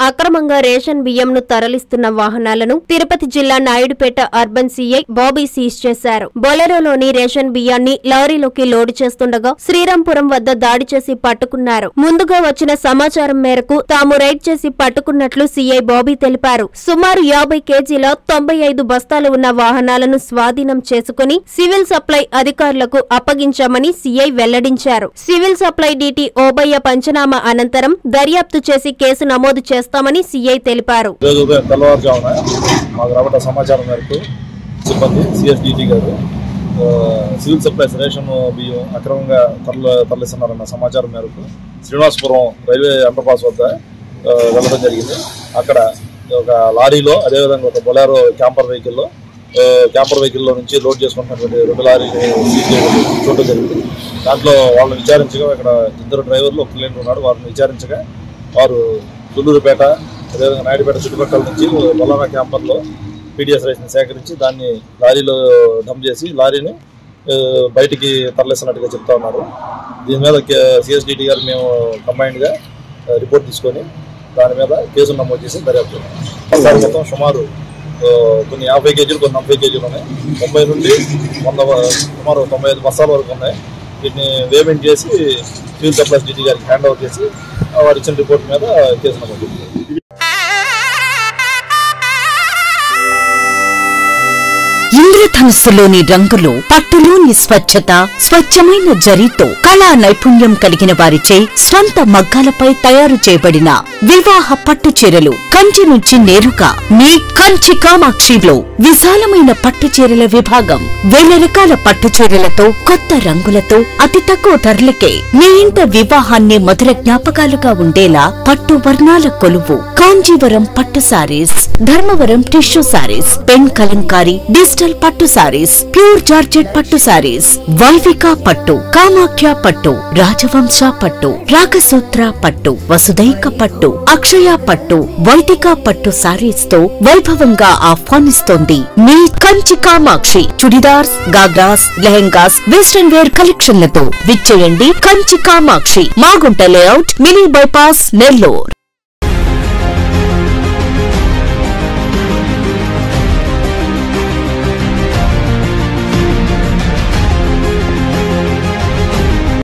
అక్రమంగా రేషన్ బియ్యంను తరలిస్తున్న వాహనాలను తిరుపతి జిల్లా Naidupeta urban CI Bobby seize చేశారు. బొలెరోలోని రేషన్ బియ్యాన్ని లారీలోకి లోడు చేస్తుండగా శ్రీరాంపురం వద్ద దాడి చేసి పట్టుకున్నారు. ముందుగా వచ్చిన సమాచారం మేరకు తాము రైడ్ చేసి పట్టుకున్నట్లు సీఐ బాబీ తెలిపారు. సుమారు 50 కేజీల 95 బస్తాలు ఉన్న వాహనాలను స్వాధీనం చేసుకుని సివిల్ సప్లై అధికారులకు అప్పగించామని సీఐ వెల్లడించారు. Civil supply DT Obayya panchanama అనంతరం దర్యాప్తు చేసి కేసు నమోదు చేస్తామని సీఐ తెలిపారు. సమాచారం మేరకు సిబ్బంది సిఎస్డిటి గారు సివిల్ సప్లైస్ రేషన్ బియ్యం అక్రమంగా తరలిస్తున్నారన్న సమాచారం మేరకు శ్రీనివాసపురం రైల్వే అండర్పాస్ వద్ద వెళ్ళడం జరిగింది. అక్కడ ఒక లారీలో అదేవిధంగా ఒక బొలెరో క్యాంపర్ వెహికల్లో నుంచి లోడ్ చేసుకుంటున్నటువంటి 2 లారీలు చూడడం జరిగింది. దాంట్లో వాళ్ళని విచారించగా ఇక్కడ 2 డ్రైవర్లు ఒక క్లీనర్ ఉన్నాడు. వారిని విచారించగా వారు తుళ్ళూరుపేట అదేవిధంగా నాయుడుపేట చుట్టుపక్కల నుంచి బొలానా క్యాంపర్లో పీడిఎస్ రైస్ని సేకరించి దాన్ని లారీలో డంప్ చేసి లారీని బయటికి తరలిస్తున్నట్టుగా చెప్తా ఉన్నారు. దీని మీద సిఎస్డిటి గారు మేము కంబైన్డ్గా రిపోర్ట్ తీసుకొని దాని మీద కేసు నమోదు చేసి దర్యాప్తు. మొత్తం సుమారు కొన్ని 50 కేజీలు కొన్ని 40 కేజీలు ఉన్నాయి. 90 నుండి 100 సుమారు 95 బస్తాల వరకు ఉన్నాయి. వీటిని పేమెంట్ చేసి సివిల్ సప్లైస్ డిటి గారికి హ్యాండ్ ఓవర్ చేసి వారు ఇచ్చిన రిపోర్ట్ మీద కేసు నమోదు చేసింది. ఇంద్రధనుస్సులోని రంగులు, పట్టులోని స్వచ్ఛత, స్వచ్ఛమైన జరీతో కళా నైపుణ్యం కలిగిన వారిచే స్వంత మగ్గాలపై తయారు చేయబడిన వివాహ పట్టు చీరలు కంచి నుంచి నేరుగా మీ కంచి కామాక్షిలో విశాలమైన పట్టు చీరల విభాగం. 1000 రకాల పట్టు చీరలతో కొత్త రంగులతో అతి తక్కువ ధరలకే మీ ఇంట వివాహాన్ని మధుర జ్ఞాపకాలుగా ఉండేలా పట్టు వర్ణాల కొలువు కాంజీవరం పట్టు sarees, Dharmavaram tissue sarees, pen Kalamkari digital పట్టు సారీస్, ప్యూర్ జార్జెట్ పట్టు సారీస్, వైవిక పట్టు, కామాఖ్య పట్టు, రాజవంశ పట్టు, రాగసూత్ర పట్టు, వసుదైక పట్టు, అక్షయ పట్టు, వైదిక పట్టు సారీస్ తో వైభవంగా ఆహ్వానిస్తోంది మీ కంచి కామాక్షి. చుడిదార్స్, గాగ్రాస్, లెహెంగాస్, వెస్టర్న్ వేర్ కలెక్షన్లతో విచ్చేయండి Kanchi Kamakshi, Magunta layout, mini bypass, Nellore.